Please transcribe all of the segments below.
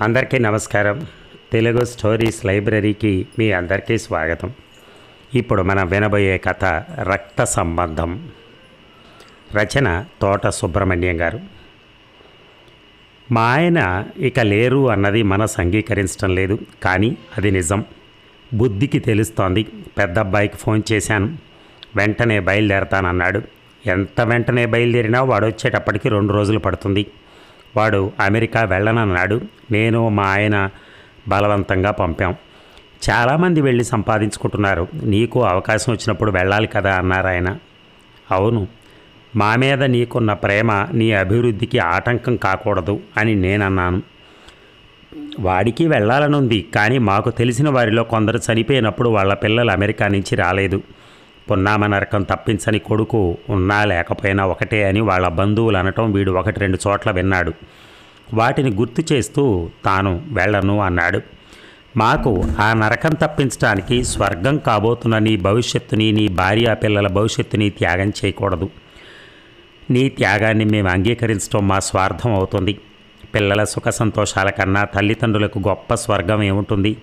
అందరికీ నమస్కారం. తెలుగు స్టోరీస్ లైబ్రరీకి మీ అందరికీ స్వాగతం. ఇప్పుడు మనం వినబోయే కథ రక్త సంబంధం. రచన తోట సుబ్రహ్మణ్యం గారు. మా ఆయన ఇక లేరు అన్నది మనసు అంగీకరించడం లేదు, కానీ అది నిజం. బుద్ధికి తెలుస్తోంది. పెద్దబ్బాయికి ఫోన్ చేశాను. వెంటనే బయలుదేరతానన్నాడు. ఎంత వెంటనే బయలుదేరినా వాడు వచ్చేటప్పటికి 2 రోజులు పడుతుంది. వాడు అమెరికా వెళ్ళనన్నాడు. నేను మా ఆయన బలవంతంగా పంపాం. చాలామంది వెళ్ళి సంపాదించుకుంటున్నారు, నీకు అవకాశం వచ్చినప్పుడు వెళ్ళాలి కదా అన్నారు ఆయన. అవును, మా మీద నీకున్న ప్రేమ నీ అభివృద్ధికి ఆటంకం కాకూడదు అని నేనన్నాను. వాడికి వెళ్ళాలనుంది, కానీ మాకు తెలిసిన వారిలో కొందరు చనిపోయినప్పుడు వాళ్ళ పిల్లలు అమెరికా నుంచి రాలేదు. పున్నామ నరకం తప్పించని కొడుకు ఉన్నా లేకపోయినా ఒకటే అని వాళ్ళ బంధువులు అనటం వీడు 1-2 చోట్ల విన్నాడు. వాటిని గుర్తు చేస్తూ తాను వెళ్ళను అన్నాడు. మాకు ఆ నరకం తప్పించడానికి స్వర్గం కాబోతున్న నీ భవిష్యత్తుని, నీ భార్య పిల్లల భవిష్యత్తుని త్యాగం చేయకూడదు. నీ త్యాగాన్ని మేము అంగీకరించడం మా స్వార్థం అవుతుంది. పిల్లల సుఖ సంతోషాల కన్నా తల్లిదండ్రులకు గొప్ప స్వర్గం ఏముంటుంది?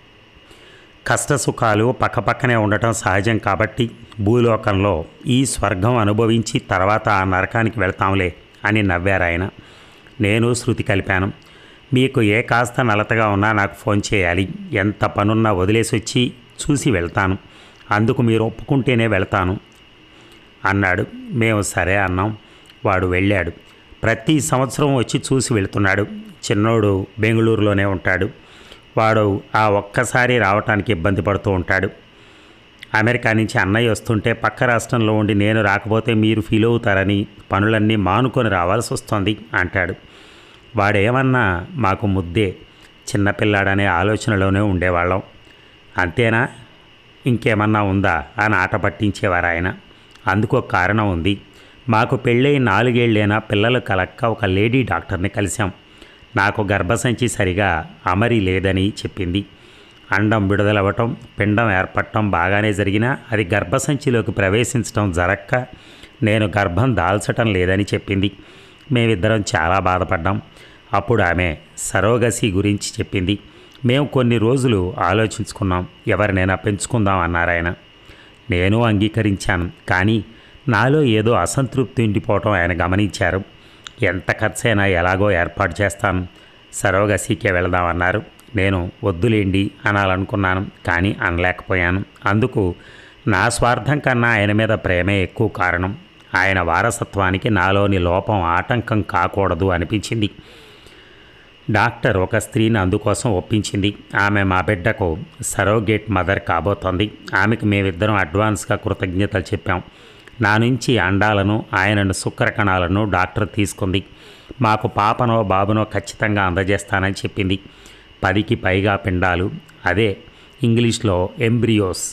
కష్టసుఖాలు పక్కపక్కనే ఉండటం సహజం కాబట్టి భూలోకంలో ఈ స్వర్గం అనుభవించి తర్వాత ఆ నరకానికి వెళ్తాంలే అని నవ్వారాయన. నేను శృతి కలిపాను. మీకు ఏ కాస్త నలతగా ఉన్నా నాకు ఫోన్ చేయాలి. ఎంత పనున్నా వదిలేసి వచ్చి చూసి వెళ్తాను. అందుకు మీరు ఒప్పుకుంటేనే వెళ్తాను అన్నాడు. మేము సరే అన్నాం. వాడు వెళ్ళాడు. ప్రతి సంవత్సరం వచ్చి చూసి వెళ్తున్నాడు. చిన్నోడు బెంగళూరులోనే ఉంటాడు. వాడు ఆ ఒక్కసారి రావటానికి ఇబ్బంది పడుతూ ఉంటాడు. అమెరికా నుంచి అన్నయ్య వస్తుంటే పక్క రాష్ట్రంలో ఉండి నేను రాకపోతే మీరు ఫీల్ అవుతారని పనులన్నీ మానుకొని రావాల్సి వస్తుంది అంటాడు. వాడేమన్నా మాకు ముద్దే. చిన్నపిల్లాడనే ఆలోచనలోనే ఉండేవాళ్ళం. అంతేనా, ఇంకేమన్నా ఉందా అని ఆట పట్టించేవారు ఆయన. అందుకు ఒక కారణం ఉంది. మాకు పెళ్ళై 4 ఏళ్ళైనా పిల్లలు కలక్క ఒక లేడీ డాక్టర్ని కలిశాం. నాకు గర్భసంచి సరిగా అమరి లేదని చెప్పింది. అండం విడుదలవ్వటం, పిండం ఏర్పడటం బాగానే జరిగినా అది గర్భసంచిలోకి ప్రవేశించడం జరక్క నేను గర్భం దాల్చటం లేదని చెప్పింది. మేమిద్దరం చాలా బాధపడ్డాం. అప్పుడు ఆమె సరోగసి గురించి చెప్పింది. మేము కొన్ని రోజులు ఆలోచించుకున్నాం. ఎవరినైనా పెంచుకుందాం అన్నారాయన. నేను అంగీకరించాను, కానీ నాలో ఏదో అసంతృప్తి ఉండిపోవటం ఆయన గమనించారు. ఎంత ఖర్చైనా ఎలాగో ఏర్పాటు చేస్తాను, సరోగసికే వెళదామన్నారు. నేను వద్దులేండి అనాలనుకున్నాను, కానీ అనలేకపోయాను. అందుకు నా స్వార్థం కన్నా ఆయన మీద ప్రేమే ఎక్కువ కారణం. ఆయన వారసత్వానికి నాలోని లోపం ఆటంకం కాకూడదు అనిపించింది. డాక్టర్ ఒక స్త్రీని అందుకోసం ఒప్పించింది. ఆమె మా బిడ్డకు సరోగేట్ మదర్ కాబోతోంది. ఆమెకు మేమిద్దరం అడ్వాన్స్గా కృతజ్ఞతలు చెప్పాం. నా నుంచి అండాలను, ఆయనను శుక్రకణాలను డాక్టర్ తీసుకుంది. మాకు పాపనో బాబునో ఖచ్చితంగా అందజేస్తానని చెప్పింది. 10కి పైగా పిండాలు, అదే ఇంగ్లీష్లో ఎంబ్రియోస్,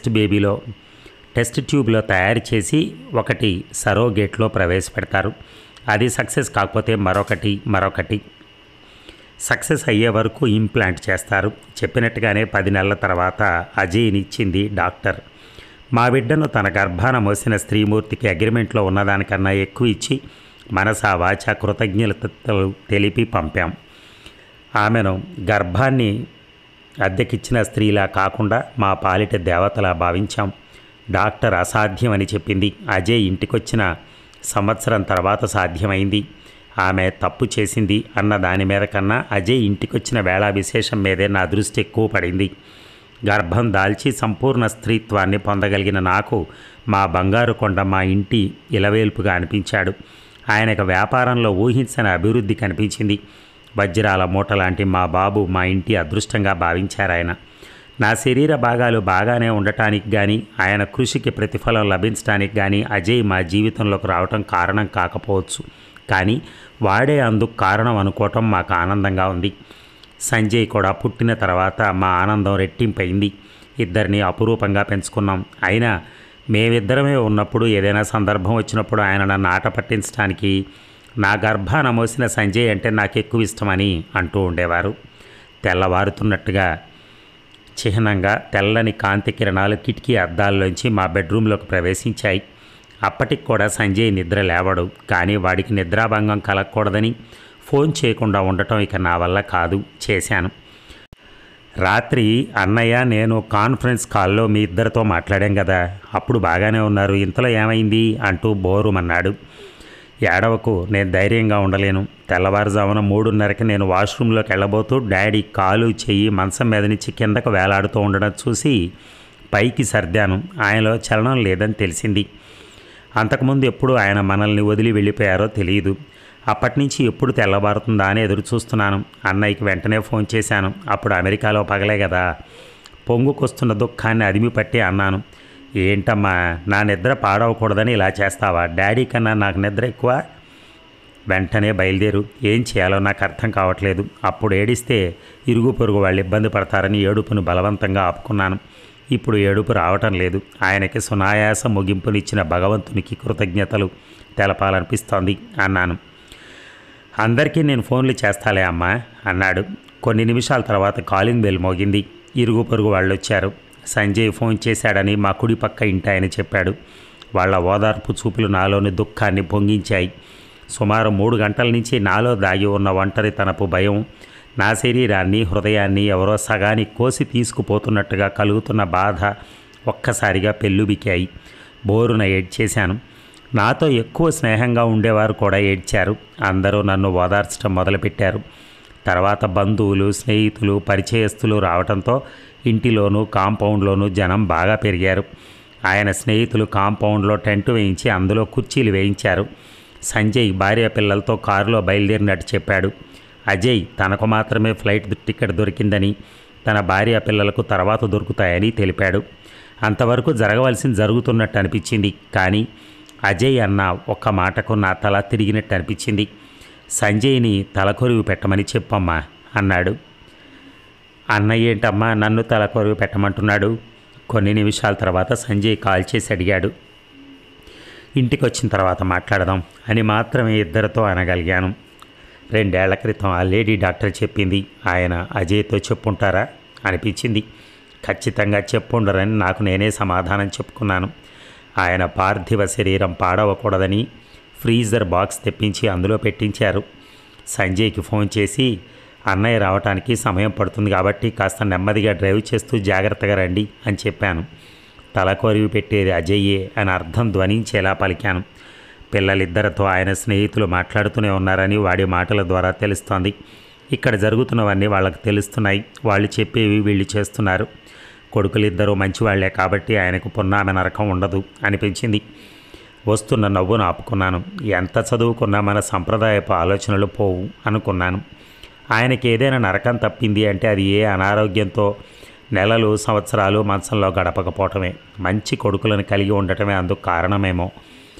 టెస్ట్ ట్యూబ్లో తయారు చేసి ఒకటి సరోగేట్లో ప్రవేశపెడతారు. అది సక్సెస్ కాకపోతే మరొకటి సక్సెస్ అయ్యే వరకు ఇంప్లాంట్ చేస్తారు. చెప్పినట్టుగానే 10 నెలల తర్వాత అజయ్నిచ్చింది డాక్టర్. మా బిడ్డను తన గర్భాన మోసిన స్త్రీమూర్తికి అగ్రిమెంట్లో ఉన్నదానికన్నా ఎక్కువ ఇచ్చి మనసా వాచ కృతజ్ఞతలు తెలిపి పంపాం. ఆమెను గర్భాన్ని అద్దెకిచ్చిన స్త్రీలా కాకుండా మా పాలిట దేవతలా భావించాం. డాక్టర్ అసాధ్యమని చెప్పింది. అజయ్ ఇంటికొచ్చిన సంవత్సరం తర్వాత సాధ్యమైంది. ఆమె తప్పు చేసింది అన్న దాని మీద కన్నా అజయ్ ఇంటికొచ్చిన వేళ విశేషం మీదే నా దృష్టి ఎక్కువ పడింది. గర్భం దాల్చి సంపూర్ణ స్త్రీత్వాన్ని పొందగలిగిన నాకు మా బంగారు కొండ మా ఇంటి ఇలవేల్పుగా అనిపించాడు. ఆయనకు వ్యాపారంలో ఊహించని అభివృద్ధి కనిపించింది. వజ్రాల మూట లాంటి మా బాబు మా ఇంటి అదృష్టంగా భావించారాయన. నా శరీర భాగాలు బాగానే ఉండటానికి కానీ, ఆయన కృషికి ప్రతిఫలం లభించడానికి కానీ అజయ్ మా జీవితంలోకి రావటం కారణం కాకపోవచ్చు, కానీ వాడే అందుకు కారణం అనుకోవటం మాకు ఆనందంగా ఉంది. సంజయ్ కూడా పుట్టిన తర్వాత మా ఆనందం రెట్టింపైంది. ఇద్దరిని అపురూపంగా పెంచుకున్నాం. అయినా మేమిద్దరమే ఉన్నప్పుడు ఏదైనా సందర్భం వచ్చినప్పుడు ఆయన నన్ను ఆట పట్టించడానికి నా గర్భాన మోసిన సంజయ్ అంటే నాకు ఎక్కువ ఇష్టమని అంటూ ఉండేవారు. తెల్లవారుతున్నట్టుగా చిహ్నంగా తెల్లని కాంతి కిరణాలు కిటికీ అద్దాల్లోంచి మా బెడ్రూమ్లోకి ప్రవేశించాయి. అప్పటికి కూడా సంజయ్ నిద్ర లేవడు, కానీ వాడికి నిద్రాభంగం కలగకూడదని ఫోన్ చేయకుండా ఉండటం ఇక నా వల్ల కాదు. చేశాను. రాత్రి అన్నయ్య నేను కాన్ఫరెన్స్ కాల్లో మీ ఇద్దరితో మాట్లాడాం కదా, అప్పుడు బాగానే ఉన్నారు, ఇంతలో ఏమైంది అంటూ బోరుమన్నాడు. ఏడవకు, నేను ధైర్యంగా ఉండలేను. తెల్లవారుజామున 3:30కి నేను వాష్రూమ్లోకి వెళ్ళబోతూ డాడీ కాలు చెయ్యి మంచం మీద నుంచి కిందకు వేలాడుతూ ఉండడం చూసి పైకి సర్దాను. ఆయనలో చలనం లేదని తెలిసింది. అంతకుముందు ఎప్పుడు ఆయన మనల్ని వదిలి వెళ్ళిపోయారో తెలియదు. అప్పటి నుంచి ఎప్పుడు తెల్లబారుతుందా అని ఎదురు చూస్తున్నాను. అన్నయ్యకి వెంటనే ఫోన్ చేశాను. అప్పుడు అమెరికాలో పగలే కదా. పొంగుకొస్తున్న దుఃఖాన్ని అదిమి పట్టి అన్నాను, ఏంటమ్మా నా నిద్ర పాడవకూడదని ఇలా చేస్తావా? డాడీ కన్నా నాకు నిద్ర ఎక్కువ. వెంటనే బయలుదేరు, ఏం చేయాలో నాకు అర్థం కావట్లేదు. అప్పుడు ఏడిస్తే ఇరుగు పొరుగు వాళ్ళు ఇబ్బంది పడతారని ఏడుపును బలవంతంగా ఆపుకున్నాను. ఇప్పుడు ఏడుపు రావటం లేదు. ఆయనకి సునాయాస ముగింపునిచ్చిన భగవంతునికి కృతజ్ఞతలు తెలపాలనిపిస్తోంది అన్నాను. అందరికీ నేను ఫోన్లు చేస్తాలే అమ్మా అన్నాడు. కొన్ని నిమిషాల తర్వాత కాలింగ్ బెల్ మోగింది. ఇరుగు పొరుగు వాళ్ళు వచ్చారు. సంజయ్ ఫోన్ చేశాడని మా కుడి పక్క ఇంటి ఆయన చెప్పాడు. వాళ్ళ ఓదార్పు చూపులు నాలోని దుఃఖాన్ని పొంగించాయి. సుమారు 3 గంటల నుంచి నాలో దాగి ఉన్న ఒంటరితనపు భయం, నా శరీరాన్ని హృదయాన్ని ఎవరో సగానికి కోసి తీసుకుపోతున్నట్టుగా కలుగుతున్న బాధ ఒక్కసారిగా పెళ్ళుబికాయి. బోరున ఏడ్చేశాను. నాతో ఎక్కువ స్నేహంగా ఉండేవారు కూడా ఏడ్చారు. అందరూ నన్ను ఓదార్చడం మొదలుపెట్టారు. తర్వాత బంధువులు, స్నేహితులు, పరిచయస్తులు రావడంతో ఇంటిలోనూ కాంపౌండ్లోనూ జనం బాగా పెరిగారు. ఆయన స్నేహితులు కాంపౌండ్లో టెంట్ వేయించి అందులో కుర్చీలు వేయించారు. సంజయ్ భార్య పిల్లలతో కారులో బయలుదేరినట్టు చెప్పాడు. అజయ్ తనకు మాత్రమే ఫ్లైట్ టికెట్ దొరికిందని, తన భార్య పిల్లలకు తర్వాత దొరుకుతాయని తెలిపాడు. అంతవరకు జరగవలసింది జరుగుతున్నట్టు అనిపించింది. కానీ అజయ్ అన్న ఒక్క మాటకు నా తల తిరిగినట్టు అనిపించింది. సంజయ్ని తలకొరివి పెట్టమని చెప్పమ్మా అన్నాడు. అన్నయ్య ఏంటమ్మా నన్ను తలకొరివి పెట్టమంటున్నాడు? కొన్ని నిమిషాల తర్వాత సంజయ్ కాల్ చేసి అడిగాడు. ఇంటికి వచ్చిన తర్వాత మాట్లాడదాం అని మాత్రమే ఇద్దరితో అనగలిగాను. 2 ఏళ్ల క్రితం ఆ లేడీ డాక్టర్ చెప్పింది. ఆయన అజయ్తో చెప్పుంటారా అనిపించింది. ఖచ్చితంగా చెప్పుండరని నాకు నేనే సమాధానం చెప్పుకున్నాను. ఆయన పార్థివ శరీరం పాడవకూడదని ఫ్రీజర్ బాక్స్ తెప్పించి అందులో పెట్టించారు. సంజయ్కి ఫోన్ చేసి అన్నయ్య రావడానికి సమయం పడుతుంది కాబట్టి కాస్త నెమ్మదిగా డ్రైవ్ చేస్తూ జాగ్రత్తగా రండి అని చెప్పాను. తలకొరివి పెట్టేది అజయ్యే అని అర్థం ధ్వనించేలా పలికాను. పిల్లలిద్దరితో ఆయన స్నేహితులు మాట్లాడుతూనే ఉన్నారని వాడి మాటల ద్వారా తెలుస్తోంది. ఇక్కడ జరుగుతున్నవన్నీ వాళ్ళకు తెలుస్తున్నాయి. వాళ్ళు చెప్పేవి వీళ్ళు చేస్తున్నారు. కొడుకులిద్దరూ మంచివాళ్లే కాబట్టి ఆయనకు పున్నామ నరకం ఉండదు అనిపించింది. వస్తున్న నవ్వును ఆపుకున్నాను. ఎంత చదువుకున్నా మన సంప్రదాయపు ఆలోచనలు పోవు అనుకున్నాను. ఆయనకి ఏదైనా నరకం తప్పింది అంటే అది ఏ అనారోగ్యంతో నెలలు సంవత్సరాలు మంచంలో గడపకపోవటమే, మంచి కొడుకులను కలిగి ఉండటమే అందుకు కారణమేమో.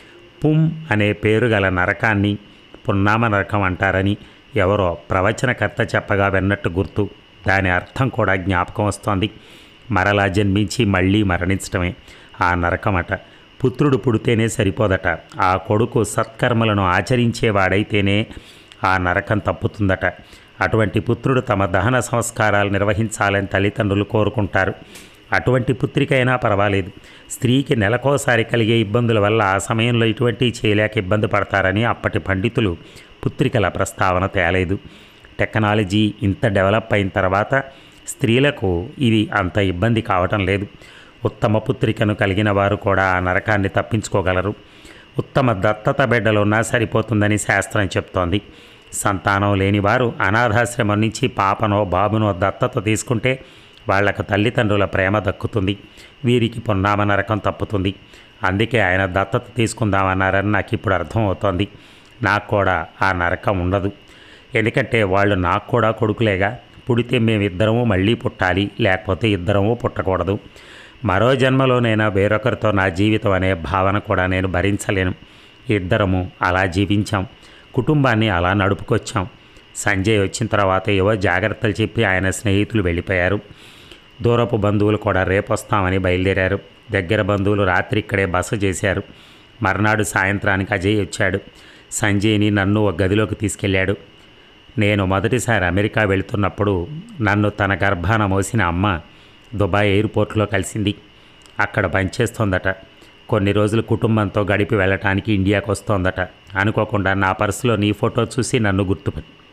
పుం అనే పేరు గల నరకాన్ని పున్నామ నరకం అంటారని ఎవరో ప్రవచనకర్త చెప్పగా విన్నట్టు గుర్తు. దాని అర్థం కూడా జ్ఞాపకం వస్తోంది. మరలా జన్మించి మళ్ళీ మరణించటమే ఆ నరకమట. పుత్రుడు పుడితేనే సరిపోదట. ఆ కొడుకు సత్కర్మలను ఆచరించేవాడైతేనే ఆ నరకం తప్పుతుందట. అటువంటి పుత్రుడు తమ దహన సంస్కారాలు నిర్వహించాలని తల్లిదండ్రులు కోరుకుంటారు. అటువంటి పుత్రికైనా పర్వాలేదు. స్త్రీకి నెలకోసారి కలిగే ఇబ్బందుల వల్ల ఆ సమయంలో ఇటువంటివి చేయలేక ఇబ్బంది పడతారని అప్పటి పండితులు పుత్రికల ప్రస్తావన తేలేదు. టెక్నాలజీ ఇంత డెవలప్ అయిన తర్వాత స్త్రీలకు ఇది అంత ఇబ్బంది కావటం లేదు. ఉత్తమ పుత్రికను కలిగిన వారు కూడా ఆ నరకాన్ని తప్పించుకోగలరు. ఉత్తమ దత్తత బిడ్డలున్నా సరిపోతుందని శాస్త్రం చెప్తోంది. సంతానం లేని వారు అనాథాశ్రమం నుంచి పాపనో బాబునో దత్తత తీసుకుంటే వాళ్లకు తల్లిదండ్రుల ప్రేమ దక్కుతుంది. వీరికి పున్నామ నరకం తప్పుతుంది. అందుకే ఆయన దత్తత తీసుకుందామన్నారని నాకు ఇప్పుడు అర్థమవుతోంది. నాకు కూడా ఆ నరకం ఉండదు. ఎందుకంటే వాళ్ళు నాకు కూడా కొడుకులేగా. పుడితే మేమిద్దరము మళ్ళీ పుట్టాలి, లేకపోతే ఇద్దరము పుట్టకూడదు. మరో జన్మలోనైనా వేరొకరితో నా జీవితం అనే భావన కూడా నేను భరించలేను. ఇద్దరము అలా జీవించాం, కుటుంబాన్ని అలా నడుపుకొచ్చాం. సంజయ్ వచ్చిన తర్వాత ఏవో జాగ్రత్తలు చెప్పి ఆయన స్నేహితులు వెళ్ళిపోయారు. దూరపు బంధువులు కూడా రేపొస్తామని బయలుదేరారు. దగ్గర బంధువులు రాత్రి ఇక్కడే బస చేశారు. మర్నాడు సాయంత్రానికి అజయ్ వచ్చాడు. సంజయ్ని నన్ను ఒక గదిలోకి తీసుకెళ్ళాడు. నేను మొదటిసారి అమెరికా వెళుతున్నప్పుడు నన్ను తన గర్భాన మోసిన అమ్మ దుబాయ్ ఎయిర్పోర్ట్లో కలిసింది. అక్కడ పనిచేస్తోందట. కొన్ని రోజులు కుటుంబంతో గడిపి వెళ్ళటానికి ఇండియాకు వస్తోందట. అనుకోకుండా నా పర్సులో నీ ఫోటో చూసి నన్ను గుర్తుపట్టి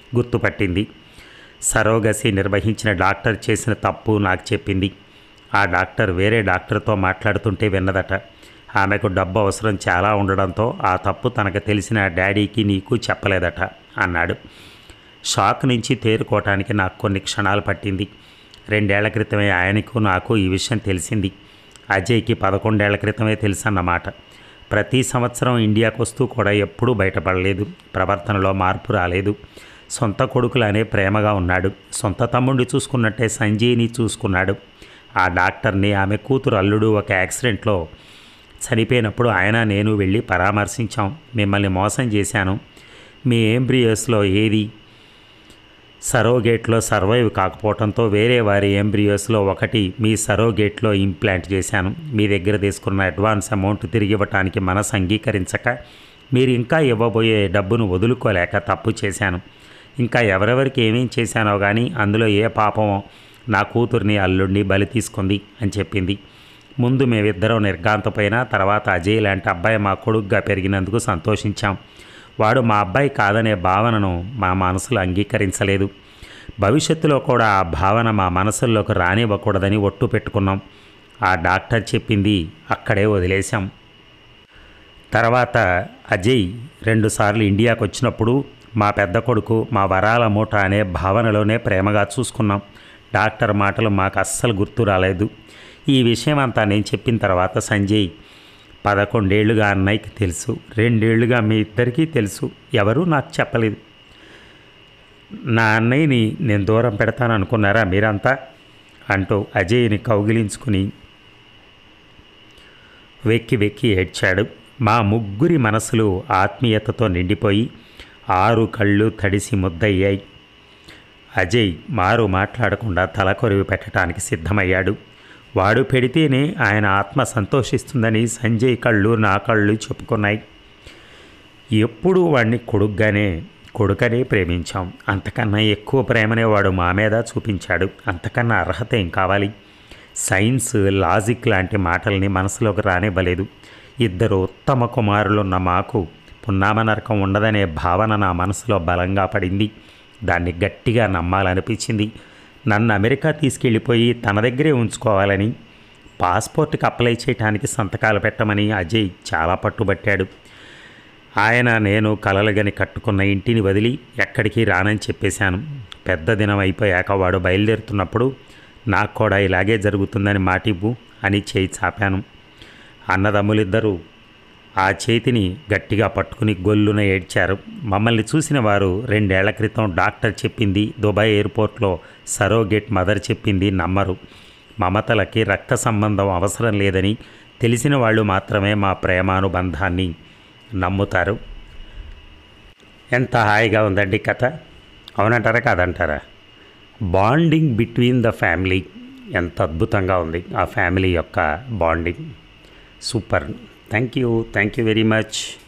గుర్తుపట్టింది. సరోగసి నిర్వహించిన డాక్టర్ చేసిన తప్పు నాకు చెప్పింది. ఆ డాక్టర్ వేరే డాక్టర్తో మాట్లాడుతుంటే విన్నదట. ఆమెకు డబ్బు అవసరం చాలా ఉండడంతో ఆ తప్పు తనకు తెలిసిన డాడీకి నీకు చెప్పలేదట అన్నాడు. షాక్ నుంచి తేరుకోవటానికి నాకు కొన్ని క్షణాలు పట్టింది. 2 ఏళ్ల క్రితమే ఆయనకు నాకు ఈ విషయం తెలిసింది. అజయ్కి 11 ఏళ్ల క్రితమే తెలుసన్నమాట. ప్రతి సంవత్సరం ఇండియాకు వస్తూ కూడా ఎప్పుడూ బయటపడలేదు. ప్రవర్తనలో మార్పు రాలేదు. సొంత కొడుకులనే ప్రేమగా ఉన్నాడు. సొంత తమ్ముడిని చూసుకున్నట్టే సంజయ్ని చూసుకున్నాడు. ఆ డాక్టర్ని ఆమె కూతురు అల్లుడు ఒక యాక్సిడెంట్లో చనిపోయినప్పుడు ఆయన నేను వెళ్ళి పరామర్శించాం. మిమ్మల్ని మోసం చేశాను. మీ ఎంబ్రియోస్లో ఏది సరోగేట్లో సర్వైవ్ కాకపోవడంతో వేరే వారి ఎంబ్రియోస్లో ఒకటి మీ సరోగేట్లో ఇంప్లాంట్ చేశాను. మీ దగ్గర తీసుకున్న అడ్వాన్స్ అమౌంట్ తిరిగి ఇవ్వటానికి మనసు అంగీకరించక మీరు ఇంకా ఇవ్వబోయే డబ్బును వదులుకోలేక తప్పు చేశాను. ఇంకా ఎవరెవరికి ఏమేం చేశానో కానీ అందులో ఏ పాపమో నా కూతుర్ని అల్లుడిని బలి తీసుకుంది అని చెప్పింది. ముందు మేమిద్దరం నిర్ఘాంతపోయినా తర్వాత అజయ్ లాంటి అబ్బాయి మా కొడుకుగా పెరిగినందుకు సంతోషించాం. వాడు మా అబ్బాయి కాదనే భావనను మా మనసులో అంగీకరించలేదు. భవిష్యత్తులో కూడా ఆ భావన మా మనసుల్లోకి రానివ్వకూడదని ఒట్టు పెట్టుకున్నాం. ఆ డాక్టర్ చెప్పింది అక్కడే వదిలేశాం. తర్వాత అజయ్ 2 సార్లు ఇండియాకు వచ్చినప్పుడు మా పెద్ద కొడుకు మా వరాల మూట అనే భావనలోనే ప్రేమగా చూసుకున్నాం. డాక్టర్ మాటలు మాకు అస్సలు గుర్తు రాలేదు. ఈ విషయం అంతా నేను చెప్పిన తర్వాత సంజయ్ 11 ఏళ్లుగా అన్నయ్యకి తెలుసు, 2 ఏళ్లుగా మీ ఇద్దరికీ తెలుసు, ఎవరూ నాకు చెప్పలేదు. నా అన్నయ్యని నేను దూరం పెడతాననుకున్నారా మీరంతా అంటూ అజయ్ని కౌగిలించుకుని వెక్కి వెక్కి ఏడ్చాడు. మా ముగ్గురి మనసులు ఆత్మీయతతో నిండిపోయి 6 కళ్ళు తడిసి ముద్దయ్యాయి. అజయ్ మారు మాట్లాడకుండా తల కొరివి పెట్టడానికి సిద్ధమయ్యాడు. వాడు పెడితేనే ఆయన ఆత్మ సంతోషిస్తుందని సంజయ్ కళ్ళు నా కళ్ళు చెప్పుకున్నాయి. ఎప్పుడూ వాడిని కొడుకనే ప్రేమించాం. అంతకన్నా ఎక్కువ ప్రేమనే వాడు మా మీద చూపించాడు. అంతకన్నా అర్హత ఏం కావాలి? సైన్స్, లాజిక్ లాంటి మాటల్ని మనసులోకి రానివ్వలేదు. 2 ఉత్తమ కుమారులున్న మాకు పున్నామ నరకం ఉండదనే భావన నా మనసులో బలంగా పడింది. దాన్ని గట్టిగా నమ్మాలనిపించింది. నన్ను అమెరికా తీసుకెళ్ళిపోయి తన దగ్గరే ఉంచుకోవాలని, పాస్పోర్ట్కి అప్లై చేయడానికి సంతకాలు పెట్టమని అజయ్ చాలా పట్టుబట్టాడు. ఆయన నేను కలలుగని కట్టుకున్న ఇంటిని వదిలి ఎక్కడికి రానని చెప్పేశాను. పెద్ద దినం అయిపోయాక వాడు బయలుదేరుతున్నప్పుడు నాకు కూడా ఇలాగే జరుగుతుందని మాటివ్వు అని చేయి చాపాను. అన్నదమ్ములిద్దరూ ఆ చేతిని గట్టిగా పట్టుకుని గొల్లున ఏడ్చారు. మమ్మల్ని చూసిన వారు 2 ఏళ్ల క్రితం డాక్టర్ చెప్పింది, దుబాయ్ ఎయిర్పోర్ట్లో సరోగేట్ మదర్ చెప్పింది నమ్మరు. మమతలకి రక్త సంబంధం అవసరం లేదని తెలిసిన వాళ్ళు మాత్రమే మా ప్రేమానుబంధాన్ని నమ్ముతారు. ఎంత హాయిగా ఉందండి కథ, అవునంటారా కాదంటారా? బాండింగ్ బిట్వీన్ ద ఫ్యామిలీ ఎంత అద్భుతంగా ఉంది. ఆ ఫ్యామిలీ యొక్క bonding super. Thank you very much.